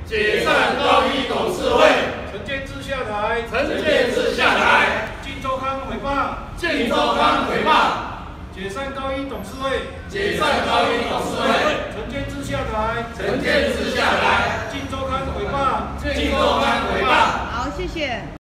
解散高一董事会。 陈建志下台。 陈建志下台。 靳州康诽谤。 靳州康诽谤。 解散高一董事会。 解散高一董事会。 陈建志下台。 陈建志下台。 靳州康诽谤。 靳州康诽谤。 好，谢谢。